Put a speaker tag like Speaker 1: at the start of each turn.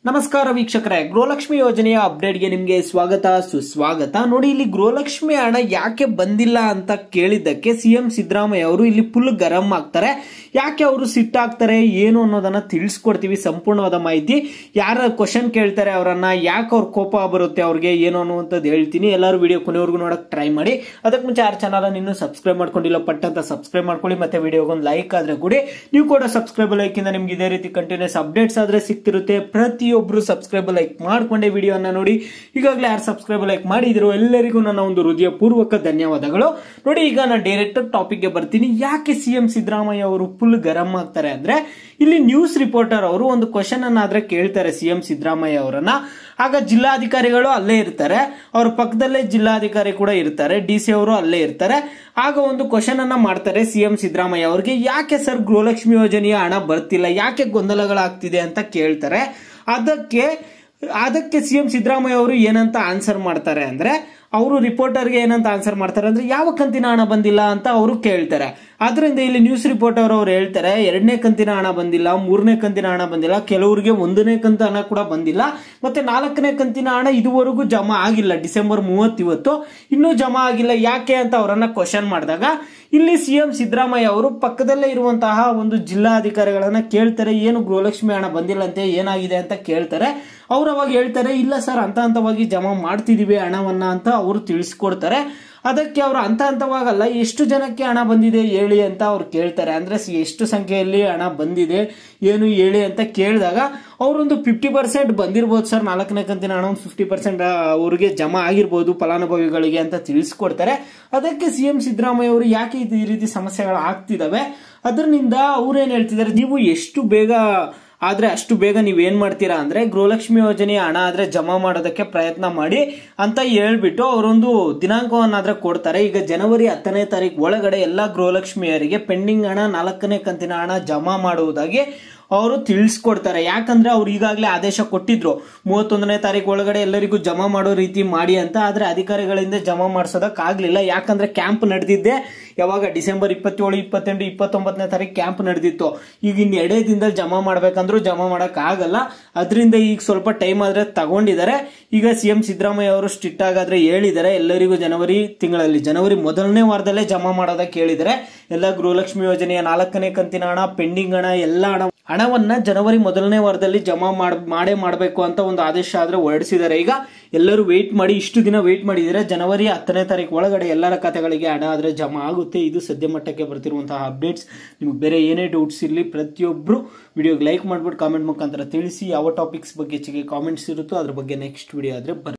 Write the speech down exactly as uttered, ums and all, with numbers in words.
Speaker 1: ನಮಸ್ಕಾರ ವೀಕ್ಷಕರೇ, ಗೃಹಲಕ್ಷ್ಮಿ ಯೋಜನೆಯ ಅಪ್ಡೇಟ್ಗೆ ನಿಮಗೆ ಸ್ವಾಗತ ಸುಸ್ವಾಗತ. ನೋಡಿ, ಇಲ್ಲಿ ಗೃಹಲಕ್ಷ್ಮಿ ಹಣ ಯಾಕೆ ಬಂದಿಲ್ಲ ಅಂತ ಕೇಳಿದ್ದಕ್ಕೆ ಸಿಎಂ ಸಿದ್ದರಾಮಯ್ಯ ಅವರು ಇಲ್ಲಿ ಫುಲ್ ಗರಂ ಆಗ್ತಾರೆ. ಯಾಕೆ ಅವರು ಸಿಟ್ಟಾಗ್ತಾರೆ ಏನು ಅನ್ನೋದನ್ನ ತಿಳಿಸ್ಕೊಡ್ತೀವಿ. ಸಂಪೂರ್ಣವಾದ ಮಾಹಿತಿ, ಯಾರ ಕ್ವಶನ್ ಕೇಳ್ತಾರೆ ಅವರನ್ನ, ಯಾಕೆ ಅವ್ರ ಕೋಪ ಬರುತ್ತೆ ಅವ್ರಿಗೆ ಏನು ಅನ್ನುವಂಥದ್ದು ಹೇಳ್ತೀನಿ. ಎಲ್ಲರೂ ವಿಡಿಯೋ ಕೊನೆವರೆಗೂ ನೋಡಕ್ ಟ್ರೈ ಮಾಡಿ. ಅದಕ್ಕೆ ಮುಂಚೆ ಯಾರ ಚಾನಲ್ ಇನ್ನೂ ಸಬ್ಸ್ಕ್ರೈಬ್ ಮಾಡ್ಕೊಂಡಿಲ್ಲ ಪಟ್ ಅಂತ ಸಬ್ಸ್ಕ್ರೈಬ್ ಮಾಡ್ಕೊಳ್ಳಿ. ಮತ್ತೆ ವಿಡಿಯೋಗೊಂದು ಲೈಕ್ ಆದ್ರೆ ಕೂಡಿ ನೀವು ಕೂಡ ಸಬ್ಸ್ಕ್ರೈಬ್ ಲೈಕ್ ಇಂದ ನಿಮ್ಗೆ ಇದೇ ರೀತಿ ಕಂಟಿನ್ಯೂಸ್ ಅಪ್ಡೇಟ್ಸ್ ಆದ್ರೆ ಸಿಗ್ತಿರುತ್ತೆ. ಪ್ರತಿ ಒಬ್ರು ಸಬ್ಸ್ಕ್ರೈಬ್ ಲೈಕ್ ಮಾಡ್ಕೊಂಡೆ ವಿಡಿಯೋನ ನೋಡಿ. ಈಗಾಗಲೇ ಯಾರು ಸಬ್ಸ್ಕ್ರೈಬ್ ಲೈಕ್ ಮಾಡಿದ್ರು ಎಲ್ಲರಿಗೂ ನನ್ನ ಒಂದು ಹೃದಯ ಪೂರ್ವಕ ಧನ್ಯವಾದಗಳು. ನೋಡಿ, ಈಗ ನಾನು ಡೈರೆಕ್ಟ್ ಟಾಪಿಕ್ ಗೆ ಬರ್ತೀನಿ. ಯಾಕೆ ಸಿಎಂ ಸಿದ್ದರಾಮಯ್ಯ ಅವರು ಫುಲ್ ಗರಂ ಆಗ್ತಾರೆ ಅಂದ್ರೆ, ಇಲ್ಲಿ ನ್ಯೂಸ್ ರಿಪೋರ್ಟರ್ ಅವರು ಒಂದು ಕ್ವಶನ್ ಅನ್ನಾದ್ರೆ ಕೇಳ್ತಾರೆ ಸಿಎಂ ಸಿದ್ದರಾಮಯ್ಯ ಅವರನ್ನ. ಆಗ ಜಿಲ್ಲಾಧಿಕಾರಿಗಳು ಅಲ್ಲೇ ಇರ್ತಾರೆ, ಅವ್ರ ಪಕ್ಕದಲ್ಲೇ ಜಿಲ್ಲಾಧಿಕಾರಿ ಕೂಡ ಇರ್ತಾರೆ, ಡಿ ಸಿ ಅವರು ಅಲ್ಲೇ ಇರ್ತಾರೆ. ಆಗ ಒಂದು ಕ್ವಶನ್ ಅನ್ನ ಮಾಡ್ತಾರೆ ಸಿಎಂ ಸಿದ್ದರಾಮಯ್ಯ ಅವರಿಗೆ, ಯಾಕೆ ಸರ್ ಗೃಹಲಕ್ಷ್ಮಿ ಯೋಜನೆಯ ಹಣ ಬರ್ತಿಲ್ಲ, ಯಾಕೆ ಗೊಂದಲಗಳಾಗ್ತಿದೆ ಅಂತ ಕೇಳ್ತಾರೆ. ಅದಕ್ಕೆ ಅದಕ್ಕೆ ಸಿಎಂ ಸಿದ್ದರಾಮಯ್ಯ ಅವರು ಏನಂತ ಆನ್ಸರ್ ಮಾಡ್ತಾರೆ ಅಂದ್ರೆ, ಅವರು ರಿಪೋರ್ಟರ್ಗೆ ಏನಂತ ಆನ್ಸರ್ ಮಾಡ್ತಾರೆ ಅಂದ್ರೆ, ಯಾವ ಕಂತಿನ ಹಣ ಬಂದಿಲ್ಲ ಅಂತ ಅವರು ಕೇಳ್ತಾರೆ. ಆದ್ರಿಂದ ಇಲ್ಲಿ ನ್ಯೂಸ್ ರಿಪೋರ್ಟರ್ ಅವರು ಹೇಳ್ತಾರೆ, ಎರಡನೇ ಕಂತಿನ ಹಣ ಬಂದಿಲ್ಲ, ಮೂರನೇ ಕಂತಿನ ಹಣ ಬಂದಿಲ್ಲ, ಕೆಲವರಿಗೆ ಒಂದನೇ ಕಂತ ಹಣ ಕೂಡ ಬಂದಿಲ್ಲ, ಮತ್ತೆ ನಾಲ್ಕನೇ ಕಂತಿನ ಹಣ ಇದುವರೆಗೂ ಜಮಾ ಆಗಿಲ್ಲ. ಡಿಸೆಂಬರ್ ಮೂವತ್ತು ಇವತ್ತು ಇನ್ನೂ ಜಮಾ ಆಗಿಲ್ಲ. ಯಾಕೆ ಅಂತ ಅವರನ್ನ ಕ್ವಶನ್ ಮಾಡಿದಾಗ ಇಲ್ಲಿ ಸಿಎಂ ಸಿದ್ದರಾಮಯ್ಯ ಅವರು ಪಕ್ಕದಲ್ಲೇ ಇರುವಂತಹ ಒಂದು ಜಿಲ್ಲಾಧಿಕಾರಿಗಳನ್ನ ಕೇಳ್ತಾರೆ, ಏನು ಗೃಹಲಕ್ಷ್ಮಿ ಹಣ ಬಂದಿಲ್ಲ ಅಂತೆ, ಏನಾಗಿದೆ ಅಂತ ಕೇಳ್ತಾರೆ. ಅವ್ರು ಅವಾಗ ಹೇಳ್ತಾರೆ, ಇಲ್ಲ ಸರ್, ಹಂತ ಹಂತವಾಗಿ ಜಮಾ ಮಾಡ್ತಿದೀವಿ ಹಣವನ್ನ ಅಂತ ಅವರು ತಿಳಿಸ್ಕೊಡ್ತಾರೆ. ಅದಕ್ಕೆ ಅವರು ಹಂತ ಹಂತವಾಗಲ್ಲ, ಎಷ್ಟು ಜನಕ್ಕೆ ಹಣ ಬಂದಿದೆ ಹೇಳಿ ಅಂತ ಅವ್ರು ಕೇಳ್ತಾರೆ. ಅಂದ್ರೆ ಎಷ್ಟು ಸಂಖ್ಯೆಯಲ್ಲಿ ಹಣ ಬಂದಿದೆ ಏನು ಹೇಳಿ ಅಂತ ಕೇಳಿದಾಗ ಅವರೊಂದು ಫಿಫ್ಟಿ ಪರ್ಸೆಂಟ್ ಬಂದಿರಬಹುದು ಸರ್, ನಾಲ್ಕನೇ ಕಂತಿನ ಹಣ ಒಂದು ಫಿಫ್ಟಿ ಪರ್ಸೆಂಟ್ ಅವ್ರಿಗೆ ಜಮಾ ಆಗಿರ್ಬೋದು ಫಲಾನುಭವಿಗಳಿಗೆ ಅಂತ ತಿಳಿಸ್ಕೊಡ್ತಾರೆ. ಅದಕ್ಕೆ ಸಿಎಂ ಸಿದ್ದರಾಮಯ್ಯ ಅವರು ಯಾಕೆ ಈ ರೀತಿ ಸಮಸ್ಯೆಗಳು ಆಗ್ತಿದಾವೆ ಅದರಿಂದ ಅವ್ರೇನ್ ಹೇಳ್ತಿದ್ದಾರೆ, ನೀವು ಎಷ್ಟು ಬೇಗ ಆದ್ರೆ ಅಷ್ಟು ಬೇಗ ನೀವ್ ಏನ್ ಮಾಡ್ತೀರಾ ಅಂದ್ರೆ, ಗೃಹಲಕ್ಷ್ಮಿ ಯೋಜನೆಯ ಹಣ ಆದ್ರೆ ಜಮಾ ಮಾಡೋದಕ್ಕೆ ಪ್ರಯತ್ನ ಮಾಡಿ ಅಂತ ಹೇಳ್ಬಿಟ್ಟು ಅವರೊಂದು ದಿನಾಂಕವನ್ನಾದ್ರೆ ಕೊಡ್ತಾರೆ. ಈಗ ಜನವರಿ ಹತ್ತನೇ ತಾರೀಕು ಒಳಗಡೆ ಎಲ್ಲಾ ಗೃಹಲಕ್ಷ್ಮಿಯರಿಗೆ ಪೆಂಡಿಂಗ್ ಹಣ ನಾಲ್ಕನೇ ಕಂತಿನ ಹಣ ಜಮಾ ಮಾಡುವುದಾಗಿ ಅವರು ತಿಳಿಸ್ಕೊಡ್ತಾರೆ. ಯಾಕಂದ್ರೆ ಅವ್ರು ಈಗಾಗಲೇ ಆದೇಶ ಕೊಟ್ಟಿದ್ರು, ಮೂವತ್ತೊಂದನೇ ತಾರೀಕು ಒಳಗಡೆ ಎಲ್ಲರಿಗೂ ಜಮಾ ಮಾಡೋ ರೀತಿ ಮಾಡಿ ಅಂತ. ಆದ್ರೆ ಅಧಿಕಾರಿಗಳಿಂದ ಜಮಾ ಮಾಡಿಸೋದಕ್ ಆಗ್ಲಿಲ್ಲ. ಯಾಕಂದ್ರೆ ಕ್ಯಾಂಪ್ ನಡೆದಿದ್ದೆ ಯಾವಾಗ, ಡಿಸೆಂಬರ್ ಇಪ್ಪತ್ತೇಳು ಇಪ್ಪತ್ತೆಂಟು ಇಪ್ಪತ್ತೊಂಬತ್ತನೇ ತಾರೀಕು ಕ್ಯಾಂಪ್ ನಡೆದಿತ್ತು. ಈಗ ಇನ್ ಎರಡೇ ದಿನದಲ್ಲಿ ಜಮಾ ಮಾಡ್ಬೇಕಂದ್ರೂ ಜಮಾ ಮಾಡಕ್ ಆಗಲ್ಲ. ಅದರಿಂದ ಈಗ ಸ್ವಲ್ಪ ಟೈಮ್ ಆದ್ರೆ ತಗೊಂಡಿದ್ದಾರೆ. ಈಗ ಸಿಎಂ ಸಿದ್ದರಾಮಯ್ಯ ಅವರು ಸ್ಟ್ರಿಕ್ಟ್ ಆಗಾದ್ರೆ ಹೇಳಿದ್ದಾರೆ, ಎಲ್ಲರಿಗೂ ಜನವರಿ ತಿಂಗಳಲ್ಲಿ ಜನವರಿ ಮೊದಲನೇ ವಾರದಲ್ಲೇ ಜಮಾ ಮಾಡೋದಕ್ಕೆ ಹೇಳಿದ್ದಾರೆ. ಎಲ್ಲ ಗೃಹಲಕ್ಷ್ಮಿ ಯೋಜನೆಯ ನಾಲ್ಕನೇ ಕಂತಿನ ಹಣ, ಪೆಂಡಿಂಗ್ ಹಣ, ಎಲ್ಲ ಹಣ ಹಣವನ್ನ ಜನವರಿ ಮೊದಲನೇ ವಾರದಲ್ಲಿ ಜಮಾ ಮಾಡೇ ಮಾಡಬೇಕು ಅಂತ ಒಂದು ಆದೇಶ ಆದ್ರೆ ಹೊರಡಿಸಿದ್ದಾರೆ. ಈಗ ಎಲ್ಲರೂ ವೇಟ್ ಮಾಡಿ, ಇಷ್ಟು ದಿನ ವೇಟ್ ಮಾಡಿದರೆ ಜನವರಿ ಹತ್ತನೇ ತಾರೀಕು ಒಳಗಡೆ ಎಲ್ಲರ ಖಾತೆಗಳಿಗೆ ಹಣ ಆದ್ರೆ ಜಮಾ ಆಗುತ್ತೆ. ಇದು ಸದ್ಯ ಮಟ್ಟಕ್ಕೆ ಬರ್ತಿರುವಂತಹ ಅಪ್ಡೇಟ್ಸ್. ನಿಮ್ಗೆ ಬೇರೆ ಏನೇ ಡೌಟ್ಸ್ ಇರಲಿ ಪ್ರತಿಯೊಬ್ರು ವಿಡಿಯೋಗೆ ಲೈಕ್ ಮಾಡ್ಬಿಟ್ಟು ಕಾಮೆಂಟ್ ಮುಖಾಂತರ ತಿಳಿಸಿ. ಯಾವ ಟಾಪಿಕ್ಸ್ ಬಗ್ಗೆ ಹೆಚ್ಚಿಗೆ ಕಾಮೆಂಟ್ಸ್ ಇರುತ್ತೋ ಅದ್ರ ಬಗ್ಗೆ ನೆಕ್ಸ್ಟ್ ವಿಡಿಯೋ ಆದ್ರೆ